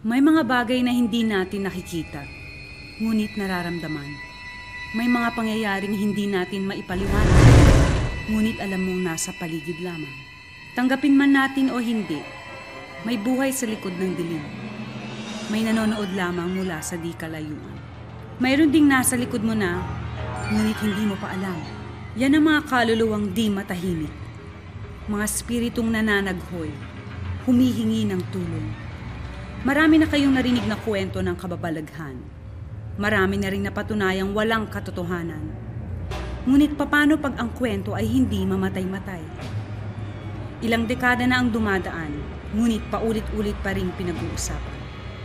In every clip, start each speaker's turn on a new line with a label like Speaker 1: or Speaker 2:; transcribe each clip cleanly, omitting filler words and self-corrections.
Speaker 1: May mga bagay na hindi natin nakikita, ngunit nararamdaman. May mga pangyayaring hindi natin maipaliwanag, ngunit alam mong nasa paligid lamang. Tanggapin man natin o hindi, may buhay sa likod ng dilim. May nanonood lamang mula sa di kalayuan. Mayroon ding nasa likod mo na, ngunit hindi mo pa alam. Yan ang mga kaluluwang di matahimik. Mga spiritong nananaghoy, humihingi ng tulong. Marami na kayong narinig na kwento ng kababalaghan. Marami na rin napatunayang walang katotohanan. Ngunit paano pag ang kwento ay hindi mamatay-matay? Ilang dekada na ang dumadaan, ngunit paulit-ulit pa rin pinag-uusapan.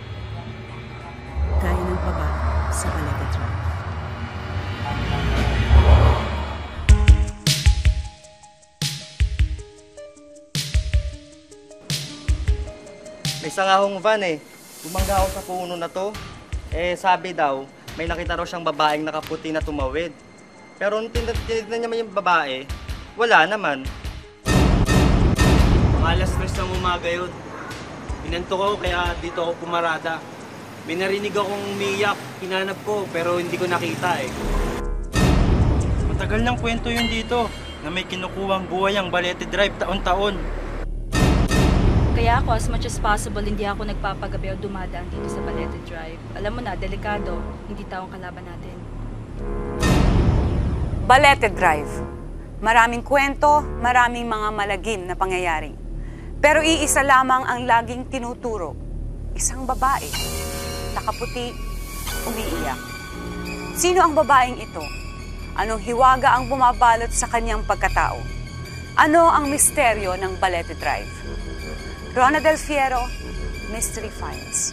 Speaker 1: Gaya ng baba sa Balete Drive.
Speaker 2: May isa nga akong van eh. Bumangga ako sa puno na to. Sabi daw, may nakita raw siyang babaeng nakaputi na tumawid. Pero nung tinignan niya yung babae, wala naman.
Speaker 3: Mga alas 3 ng umaga yun. Pinanto ko kaya dito ako pumarada. May narinig akong umiyak, hinanap ko pero hindi ko nakita eh.
Speaker 4: Matagal ng kwento yun dito na may kinukuhang buhay ang Balete Drive taon-taon.
Speaker 5: Kaya ako, as much as possible, hindi ako nagpapagabi o dumadaan dito sa Balete Drive. Alam mo na, delikado, hindi taong kalaban natin.
Speaker 1: Balete Drive. Maraming kwento, maraming mga malagim na pangyayari. Pero iisa lamang ang laging tinuturo. Isang babae, nakaputi, umiiyak. Sino ang babaeng ito? Anong hiwaga ang bumabalot sa kanyang pagkatao? Ano ang misteryo ng Balete Drive? Rona Del Fiero, Mystery Files.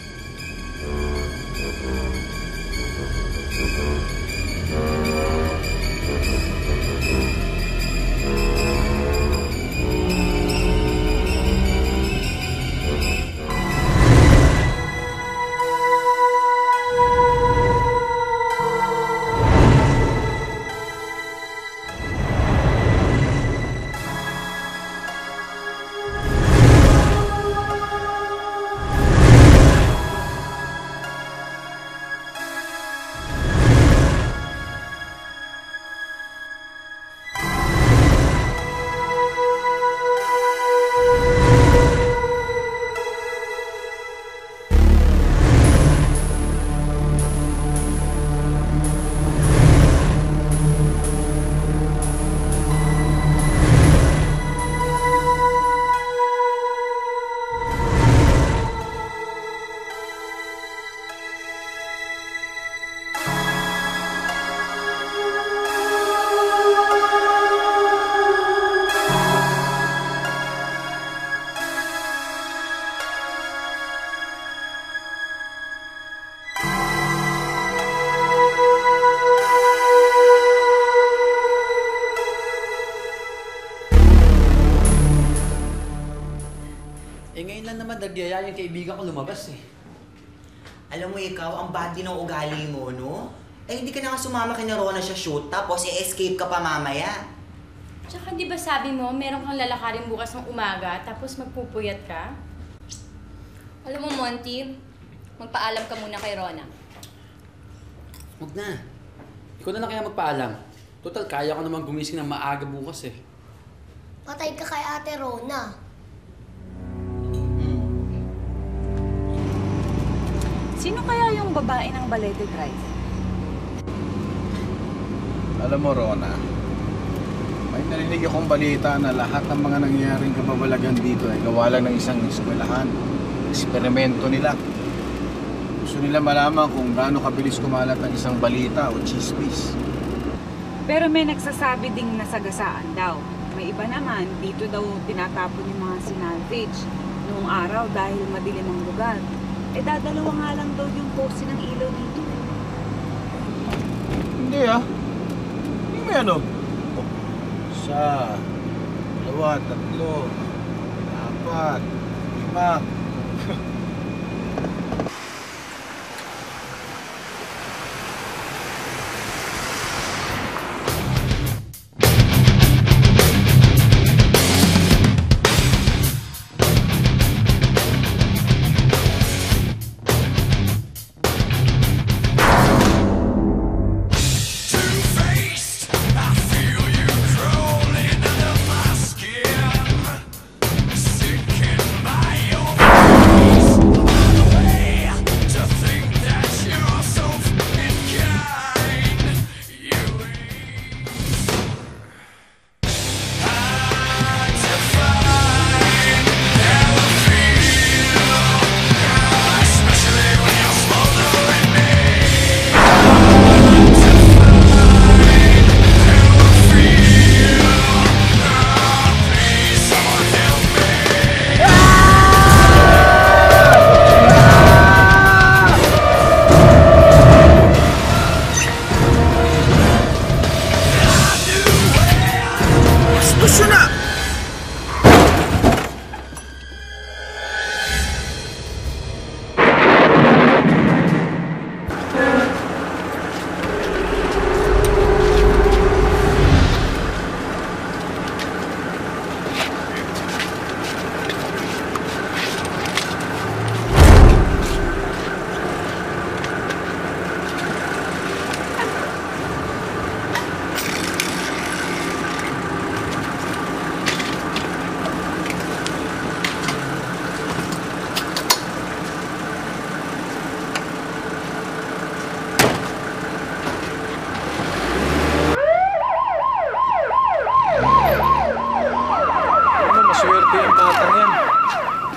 Speaker 6: Ngayon lang naman nagyaya yung kaibigan ko lumabas eh.
Speaker 7: Alam mo ikaw, ang bad din ng ugali mo, no? Hindi ka na nga sumama kay Rona sa shoot, tapos escape ka pa mamaya.
Speaker 8: Tsaka di ba sabi mo, meron kang lalakarin bukas ng umaga, tapos magpupuyat ka? Alam mo, Monty, magpaalam ka muna kay Rona.
Speaker 6: Huwag na. Ikaw na lang kaya magpaalam. Total, kaya ko naman gumising ng maaga bukas eh.
Speaker 9: Patay ka kay Ate Rona.
Speaker 1: Sino kaya yung babae ng Balete Drive?
Speaker 10: Alam mo, Rona, may narinig akong balita na lahat ng mga nangyayaring kababalagan dito ay gawa lang ng isang eskwelahan. Eksperimento nila. Gusto nila malaman kung gaano kabilis kumalat ang isang balita o chismis.
Speaker 1: Pero may nagsasabi ding nasagasaan daw. May iba naman, dito daw tinatapon yung mga sinalvage noong araw dahil madilim ang lugar. Dadalawa nga lang daw yung poste ng ilaw dito.
Speaker 10: Hindi ah. Hindi mo yan oh. Isa, dalawa, tatlo, apat, lima.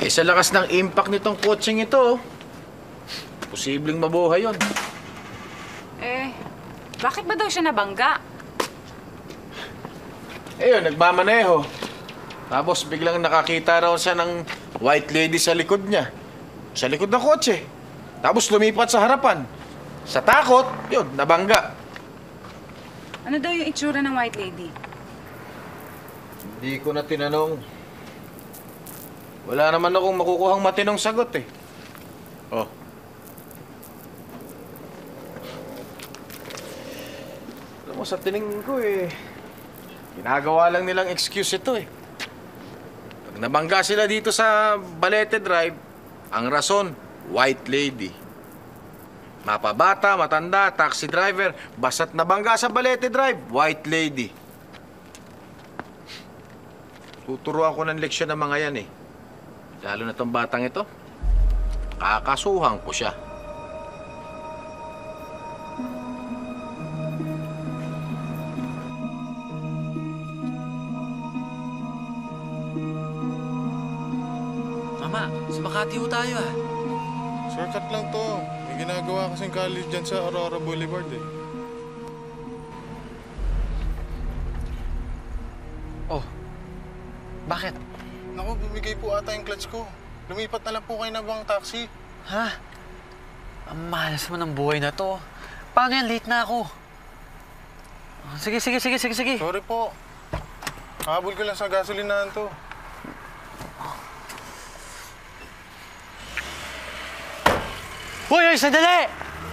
Speaker 10: sa lakas ng impact nitong kotseng ito, posibleng mabuhay yon.
Speaker 1: Bakit ba daw siya nabangga?
Speaker 10: Nagmamaneho. Tapos biglang nakakita raw siya ng white lady sa likod niya. Sa likod ng kotse. Tapos lumipat sa harapan. Sa takot, nabangga.
Speaker 1: Ano daw yung itsura ng white lady?
Speaker 10: Hindi ko na tinanong. Wala naman akong makukuhang matinong sagot eh. Oh. Alam mo, sa tingin ko ginagawa lang nilang excuse ito eh. Pag nabangga sila dito sa Balete Drive, ang rason, white lady. Mapabata, matanda, taxi driver, basta't nabangga sa Balete Drive, white lady. Tuturuan ko ng leksyon ng mga yan eh. Lalo na tong batang ito, kakasuhan ko siya.
Speaker 6: Mama, sa Makati ho tayo ah.
Speaker 11: Shortcut lang to. May ginagawa kasing college dyan sa Aurora Boulevard eh.
Speaker 6: Oh, bakit?
Speaker 11: Naku, bumigay po ata yung clutch ko. Lumipat na lang po kayo ng bang taxi.
Speaker 6: Ha? Ang malas mo ng buhay na to. Paano yan? Late na ako. Sige.
Speaker 11: Sorry po. Habol ko lang sa gasolinahan to.
Speaker 6: Hoy, sandali!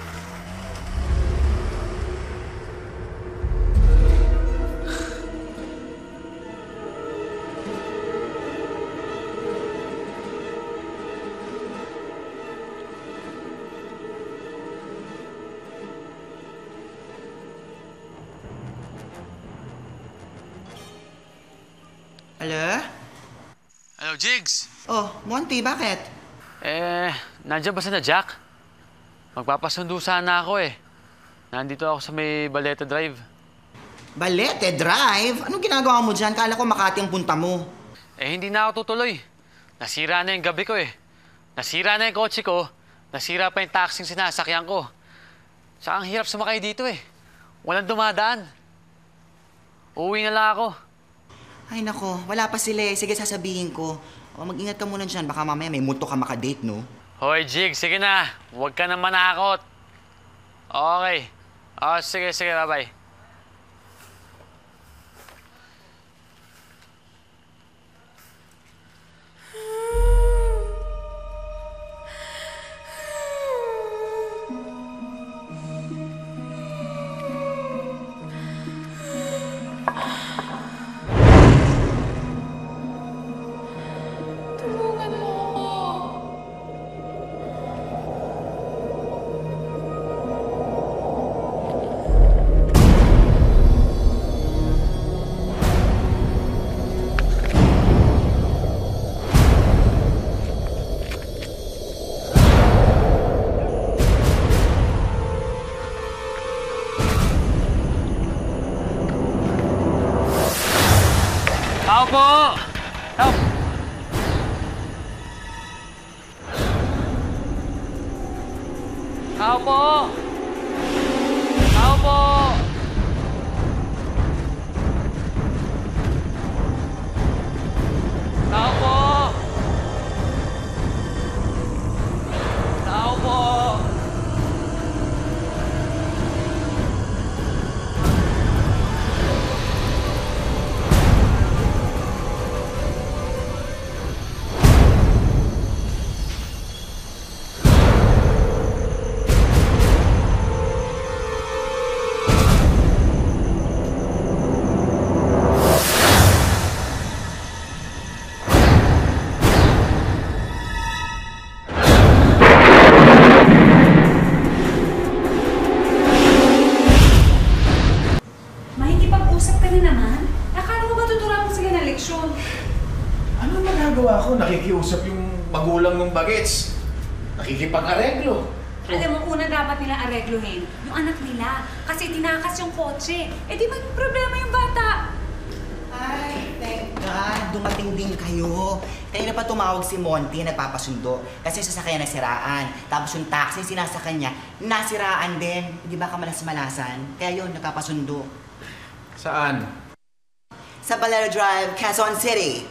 Speaker 7: Hello?
Speaker 6: Hello, Jigs?
Speaker 7: Oh, Monty, bakit?
Speaker 6: Nandiyan ba na Jack? Magpapasundo sana ako eh. Nandito ako sa may Balete Drive.
Speaker 7: Balete Drive? Anong ginagawa mo dyan? Kala ko Makati ang punta mo.
Speaker 6: Hindi na ako tutuloy. Nasira na yung gabi ko eh. Nasira na yung kotse ko. Nasira pa yung taxing sinasakyan ko. Saka ang hirap sumakay dito eh. Walang dumadaan. Uuwi na lang ako.
Speaker 7: Ay nako, wala pa sila eh. Sige, sasabihin ko. Mag-ingat ka muna dyan. Baka mamaya may multo ka makadate, no?
Speaker 6: Hoy, Jig, sige na. Huwag ka na manakot. Okay. Sige, bye-bye. Tao po! Help! Tao po! Tao po! Tao po! Tao po!
Speaker 10: Nakikiusap yung magulang ng bagets. Nakikipag-areglo.
Speaker 1: Alam mo, una dapat nila aregluhin yung anak nila kasi tinakas yung kotse. Di mag problema yung bata.
Speaker 7: Ay, thank God, dumating din kayo. Kanina pa tumawag si Monty, nagpapasundo. Kasi yung sasakyan nasiraan. Tapos yung taxi sinasakyan niya, nasiraan din. Hindi ba kamalas-malasan? Kaya yun, nagpapasundo.
Speaker 10: Saan?
Speaker 7: Sa Balera Drive, Quezon City.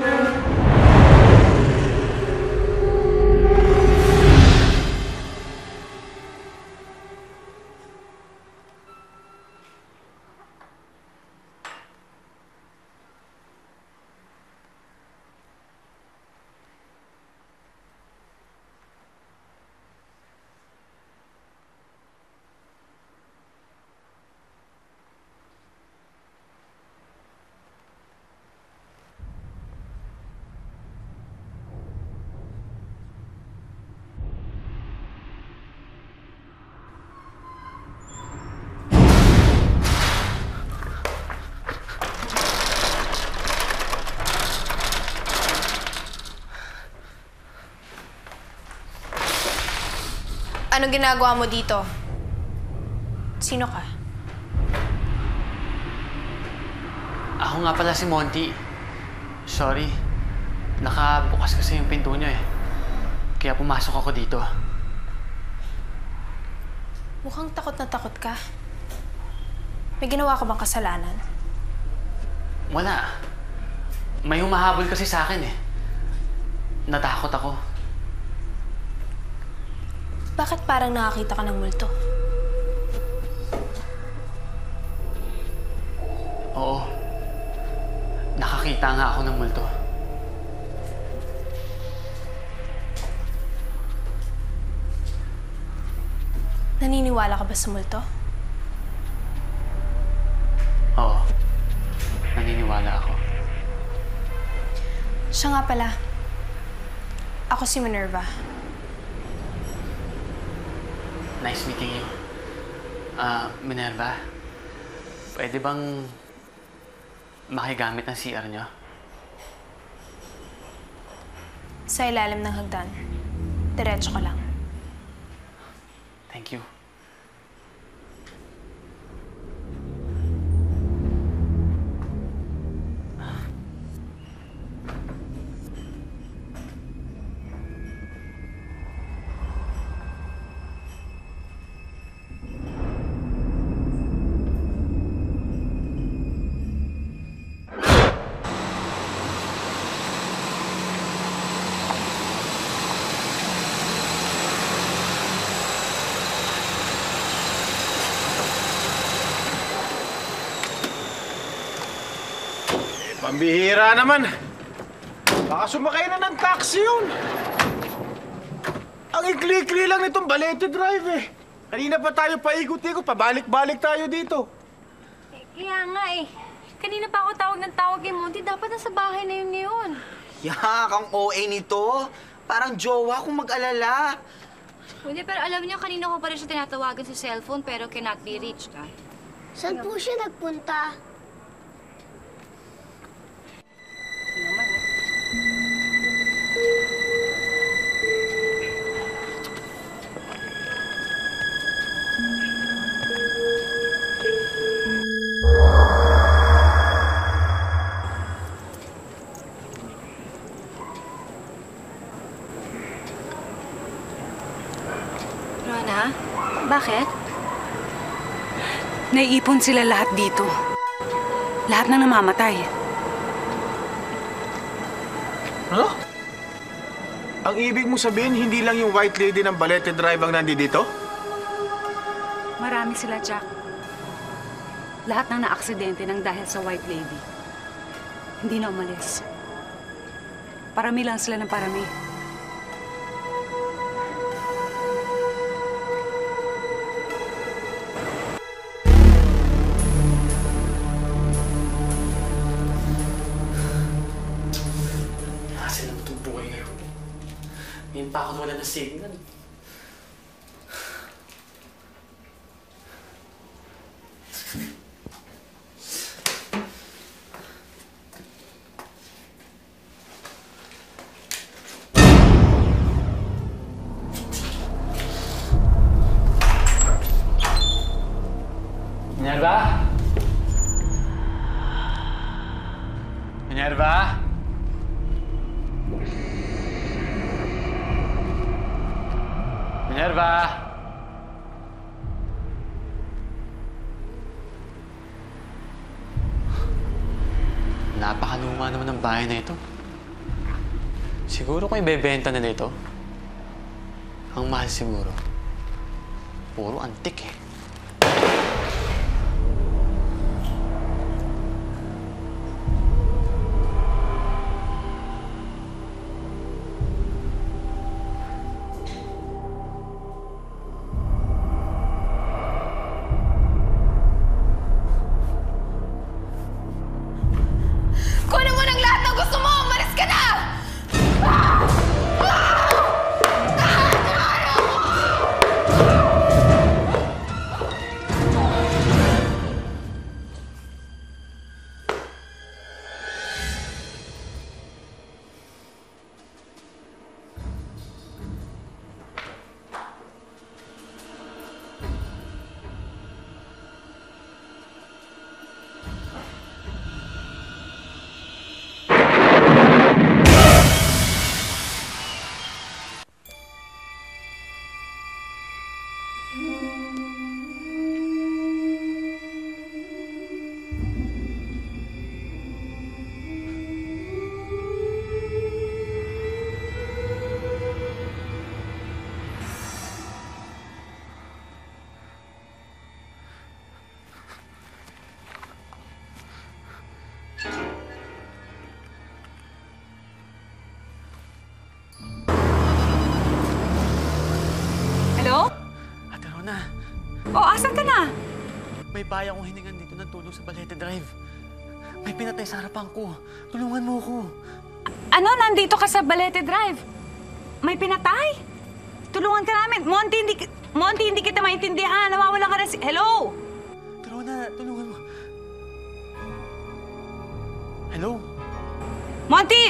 Speaker 12: Anong ginagawa mo dito? Sino ka?
Speaker 6: Ako nga pala si Monty. Sorry. Nakabukas kasi yung pinto niyo eh. Kaya pumasok ako dito.
Speaker 12: Mukhang takot na takot ka. May ginawa ka bang kasalanan?
Speaker 6: Wala. May humahabol kasi sa akin eh. Natakot ako.
Speaker 12: Bakit parang nakakita ka ng multo?
Speaker 6: Oo. Nakakita nga ako ng multo.
Speaker 12: Naniniwala ka ba sa multo?
Speaker 6: Oo. Naniniwala ako.
Speaker 12: Siya nga pala. Ako si Minerva.
Speaker 6: Nice meeting you. Minerva, pwede bang makigamit ng CR niyo?
Speaker 12: Sa ilalim ng hagdan. Diretso ka lang.
Speaker 6: Thank you.
Speaker 10: Pambihira naman. Baka sumakay na ng taxi yun. Ang ikli-ikli lang nitong Balete Drive eh. Kanina pa tayo paikot-ikot, pabalik-balik tayo dito.
Speaker 8: Kaya nga eh. Kanina pa ako tawag ng tawag kay Monty. Dapat nasa bahay na yun ngayon.
Speaker 7: Yak, ang OA nito. Parang jowa kung mag-alala.
Speaker 8: Hindi, pero alam niyo, kanina ko pa rin siya tinatawagan sa cellphone pero cannot be reached, ha?
Speaker 9: Saan po siya nagpunta?
Speaker 8: Rona, bakit?
Speaker 1: Naiipon sila lahat dito. Lahat na namamatay.
Speaker 10: Ano? Ang ibig mo sabihin, hindi lang yung White Lady ng Balete Drive ang nandito?
Speaker 1: Marami sila, Jack. Lahat ng naaksidente nang dahil sa White Lady. Hindi na umalis. Parami lang sila ng parami.
Speaker 6: Hassle naman itong buhay na yun. Ngayon pa ako wala na signal. Minerva? Minerva? Minerva! Napakaluma naman ng bahay na ito. Siguro kung ibebenta nila ito, ang mahal siguro. Puro antik eh.
Speaker 12: Kunin mo ng lahat ng gusto mo! Umalis ka na!
Speaker 1: Hello?
Speaker 6: Ate Rona,
Speaker 1: Oh, asan ka na?
Speaker 6: may bahay akong hiningan dito ng tulong sa Balete Drive. May pinatay sa harapan ko. Tulungan mo ko.
Speaker 1: Ano, nandito ka sa Balete Drive? May pinatay? Tulungan ka namin. Monty, hindi kita maintindihan. Nawawala ka na Hello?
Speaker 6: Ate Rona, tulungan mo. Hello?
Speaker 1: Monty!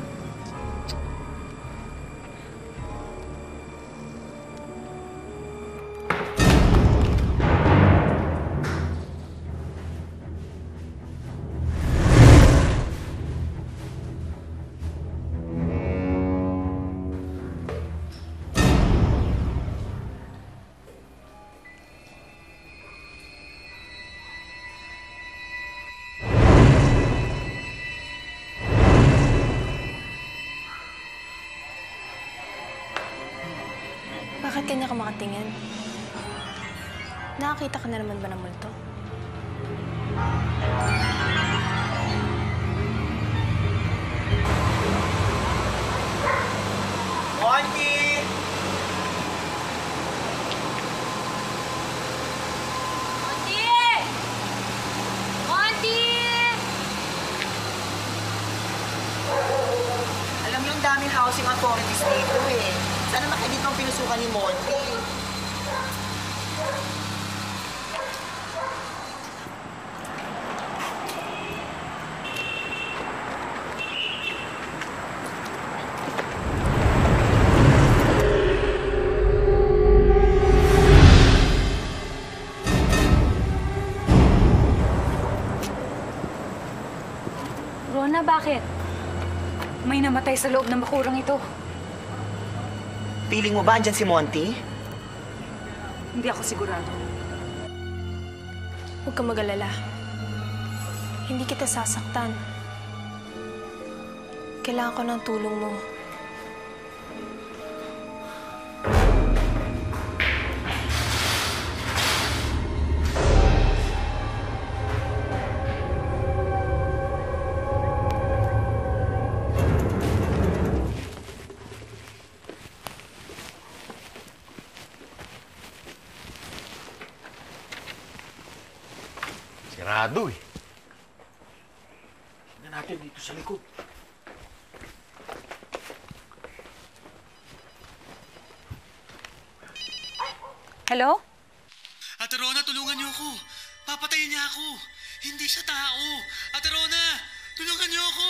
Speaker 12: Bakit kanya ka makatingin? Nakakita ka na naman ba ng multo?
Speaker 7: Monty!
Speaker 8: Monty! Monty!
Speaker 7: Alam niyo, ang daming housing authorities dito eh. Sana naman dito ang pinusukan ni Monty.
Speaker 1: Rona, bakit? May namatay sa loob ng bakurang ito.
Speaker 7: Feeling mo ba andyan si Monty?
Speaker 1: Hindi ako sigurado.
Speaker 12: Huwag ka mag-alala. Hindi kita sasaktan. Kailangan ko ng tulong mo.
Speaker 10: Sirado eh. Tingnan natin dito sa likod.
Speaker 1: Hello?
Speaker 6: Ate Rona, tulungan niyo ako. Papatayin niya ako. Hindi siya tao. Ate Rona, tulungan niyo ako.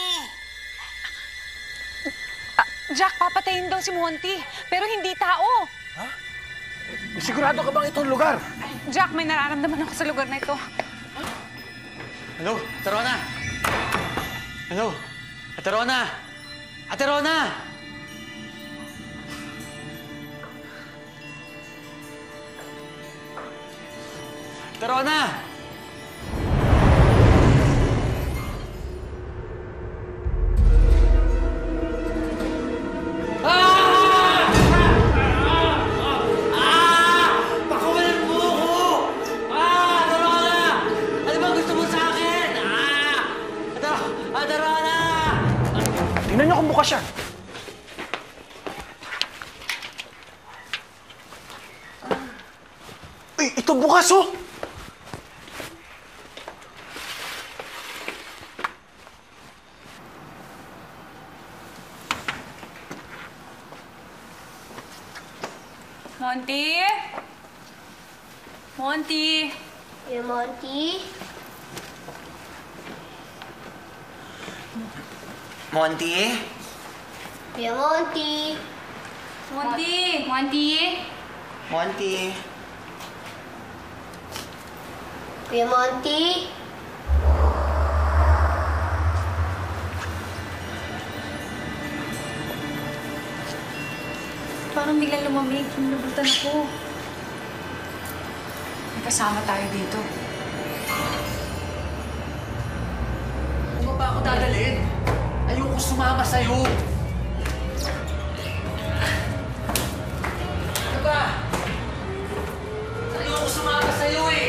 Speaker 1: Jack, papatayin daw si Monty. Pero hindi tao.
Speaker 10: Sigurado ka bang itong lugar?
Speaker 1: Jack, may nararamdaman ako sa lugar na ito.
Speaker 6: Hello, Ate Rona? Hello, Ate Rona? Ate Rona! Rona!
Speaker 3: Pakawalan mo ako! Rona! Ano ba gusto mo sa akin? Rona!
Speaker 10: Tingnan niyo kung bukas siya. Ay, ito bukas, oh!
Speaker 5: Monty? Monty?
Speaker 9: Kuya Monty?
Speaker 7: Monty?
Speaker 9: Kuya Monty?
Speaker 5: Monty?
Speaker 8: Monty?
Speaker 7: Monty?
Speaker 9: Kuya Monty?
Speaker 5: Parang biglang lumamig. Nabutan ako. May kasama tayo dito.
Speaker 6: Kung ba ako dadalhin? Ayoko sumama sa'yo. Ano ba? Ayoko sumama sa'yo eh.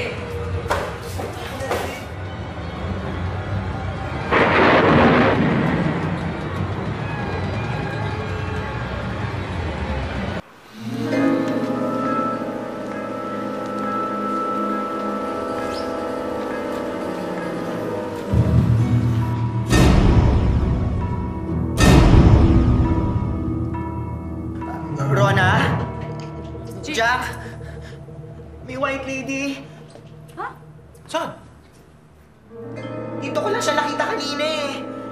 Speaker 7: Rona? Jack? May white lady.
Speaker 5: Ha?
Speaker 7: Saan? Dito ko lang siya nakita kanina eh.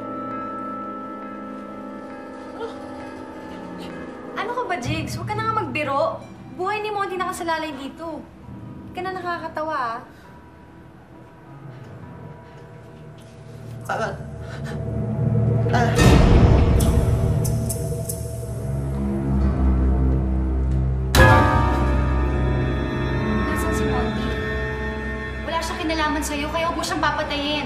Speaker 12: Ano ka ba, Jigs? Huwag ka na nga magbiro. Buhay ni Monty nakasalalay dito. Hindi ka na nakakatawa, ah.
Speaker 8: Nasaan si Monty? Wala siya kinalaman sa'yo, kaya huwag mo siyang papatayin.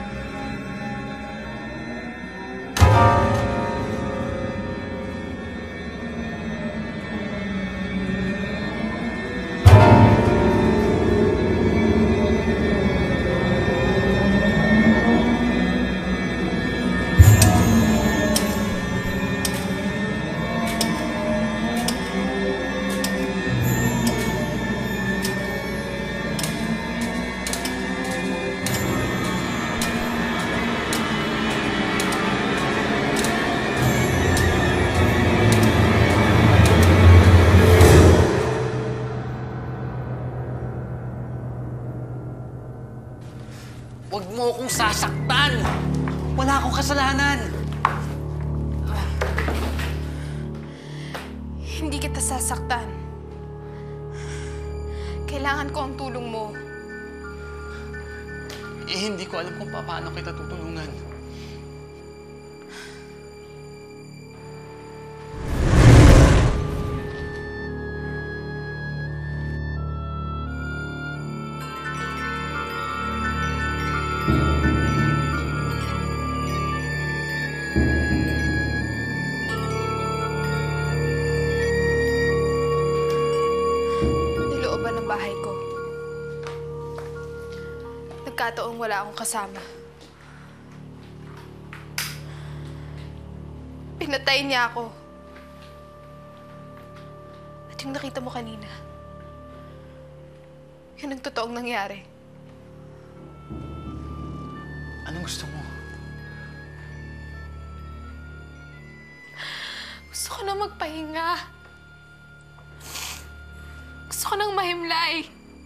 Speaker 6: Huwag mo akong sasaktan! Wala akong kasalanan!
Speaker 12: Hindi kita sasaktan. Kailangan ko ang tulong mo.
Speaker 6: Hindi ko alam kung paano kita tutulungan.
Speaker 12: Nilooban ng bahay ko. Nagkataong wala akong kasama. Pinatay niya ako. At yung nakita mo kanina, yun ang totoong nangyari.
Speaker 6: Anong gusto mo?
Speaker 12: Gusto ko na magpahinga. Gusto ko nang mahimlay.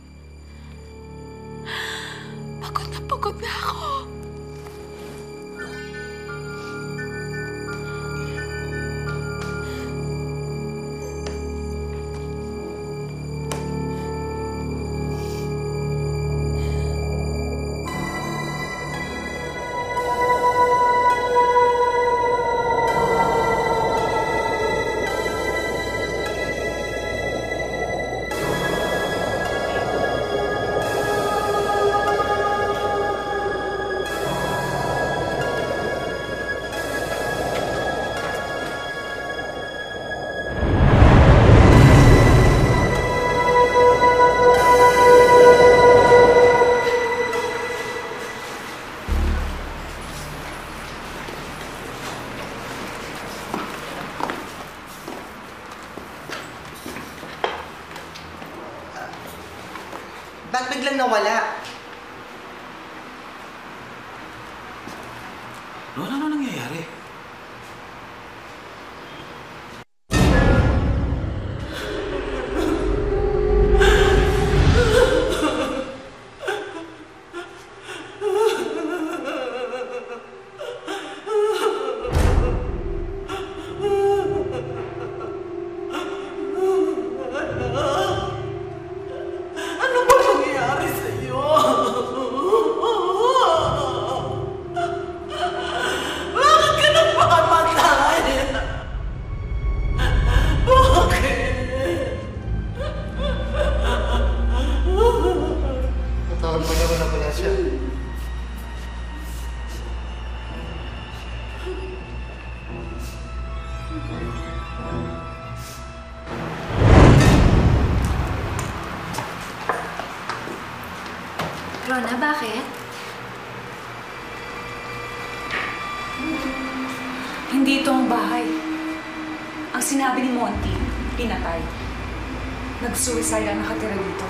Speaker 12: Pagod na ako.
Speaker 7: Ba't biglang nawala?
Speaker 3: Ano nangyayari?
Speaker 11: Tawag mo naman na pala siya.
Speaker 12: Rona, bakit?
Speaker 1: Hindi ito ang bahay. Ang sinabi ni Monty, pinatay. Nag-suicide ang nakatira dito.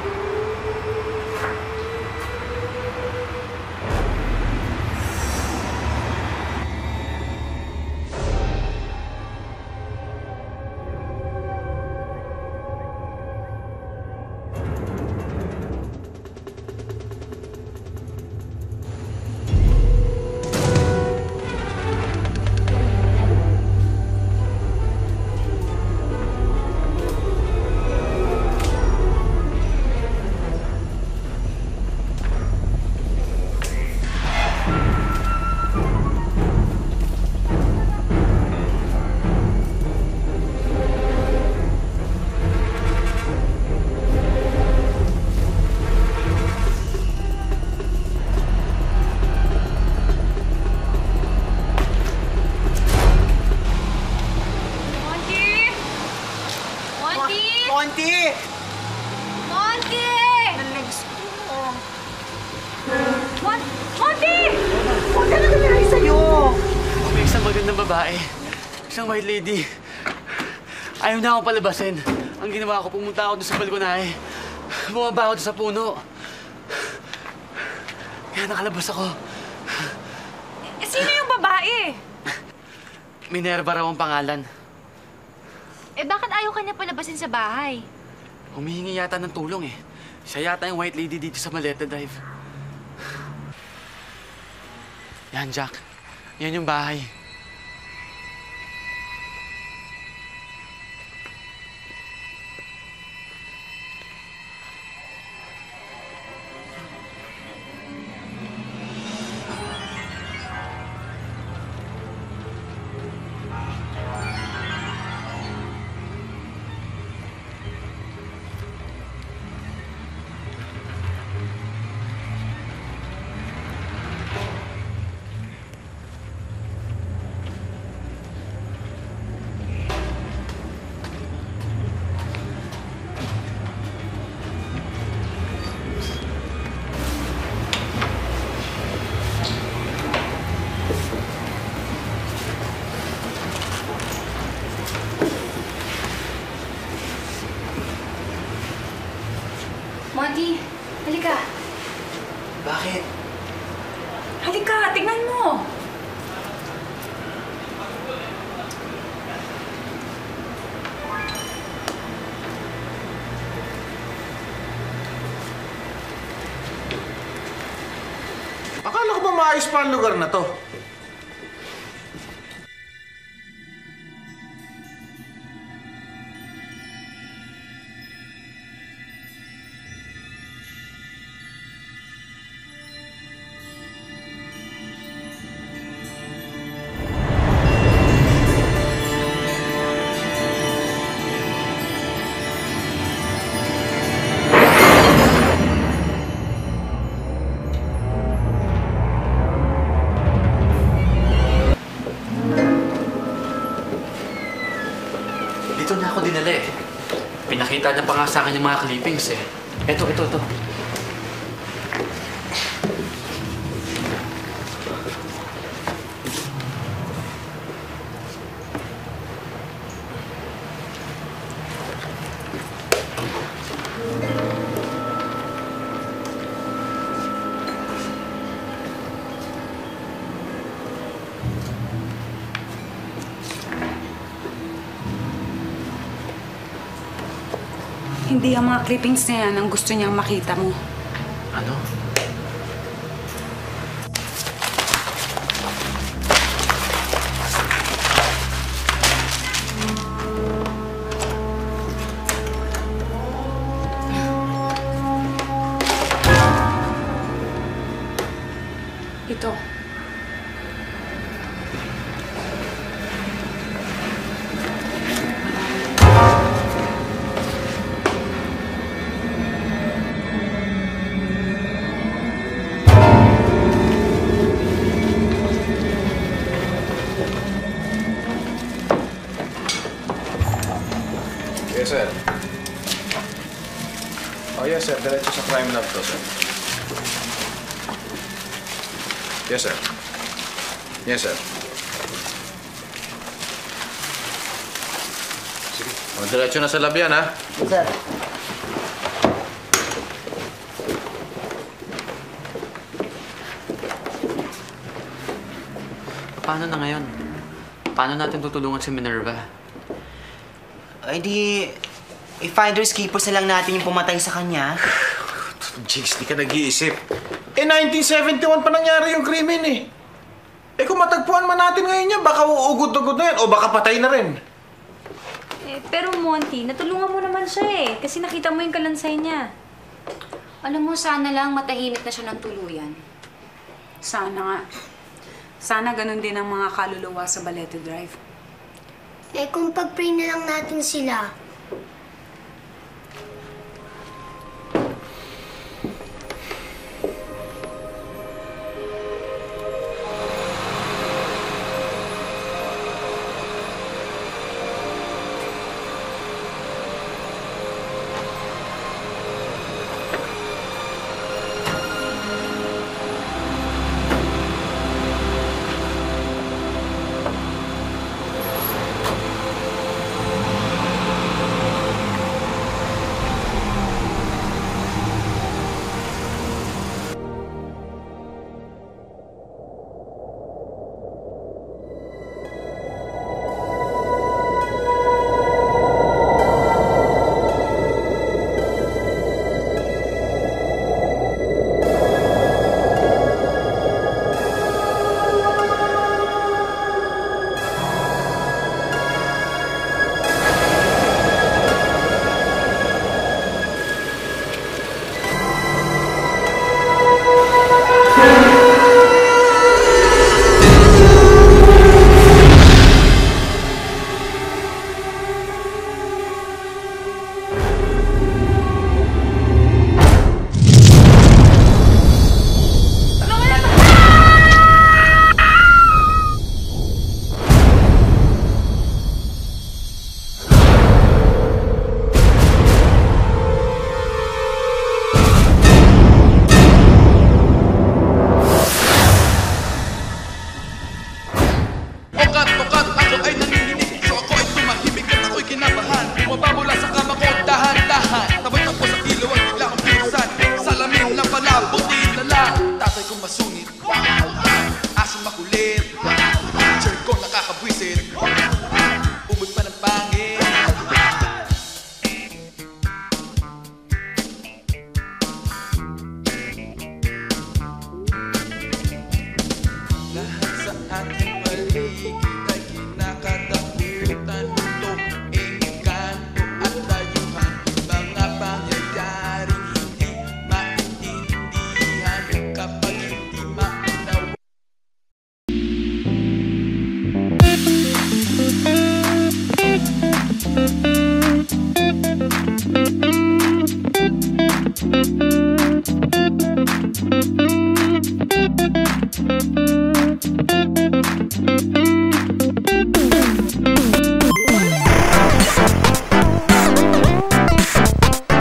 Speaker 7: Monty!
Speaker 12: Monty!
Speaker 7: Nalags ko.
Speaker 12: Monty!
Speaker 7: Huwag ka na nangyari sa'yo!
Speaker 6: May isang magandang babae. Isang white lady. Ayaw na akong palabasin. Ang ginawa ko, pumunta ako doon sa balkonahe. Bumaba ako doon sa puno. Kaya nakalabas ako.
Speaker 12: Sino yung babae?
Speaker 6: Minerva raw ang pangalan.
Speaker 12: Bakit ayaw ka niya palabasin sa bahay?
Speaker 6: Humihingi yata ng tulong eh. Siya yata yung white lady dito sa Maleta Drive. Yan, Jack. Yan yung bahay.
Speaker 12: Monty, halika.
Speaker 6: Bakit?
Speaker 1: Halika, tingnan mo.
Speaker 10: Akala ko ba maayos pa ang lugar na to?
Speaker 6: Dito na ako dinala eh. Pinakita niya pa nga sa akin yung mga clippings eh. Ito.
Speaker 1: Hindi ang mga clippings na yan ang gusto niyang makita mo.
Speaker 6: Ano?
Speaker 1: Ito.
Speaker 10: Yes, sir. Oh, yes, sir. Diretso sa crime lab to, sir. Yes, sir. Yes, sir. Sige. O, diretso na sa lab yan, ha?
Speaker 7: Sir.
Speaker 6: Paano na ngayon? Paano natin tutulungan si Minerva?
Speaker 7: Ay di, i-finders keepers na lang natin yung pumatay sa kanya.
Speaker 10: Jigs, di ka nag-iisip. 1971 pa nangyari yung krimen eh. Kung matagpuan man natin ngayon yan, baka uugod-ugod na yan o baka patay na rin.
Speaker 12: Pero Monty, natulungan mo naman siya eh. Kasi nakita mo yung kalansay niya.
Speaker 8: Alam mo, sana lang matahimik na siya ng tuluyan.
Speaker 1: Sana nga. Sana ganun din ang mga kaluluwa sa Balete Drive.
Speaker 9: Kung pag-pray na lang natin sila,